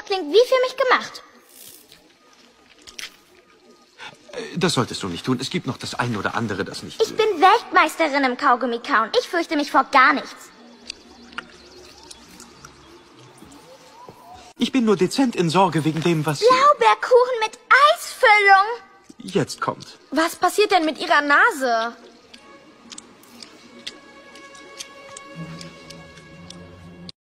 klingt wie für mich gemacht. Das solltest du nicht tun. Es gibt noch das eine oder andere, das nicht... Ich bin Weltmeisterin im Kaugummi-Kauen. Ich fürchte mich vor gar nichts. Ich bin nur dezent in Sorge wegen dem, was... Blaubeerkuchen mit Eisfüllung. Jetzt kommt. Was passiert denn mit Ihrer Nase?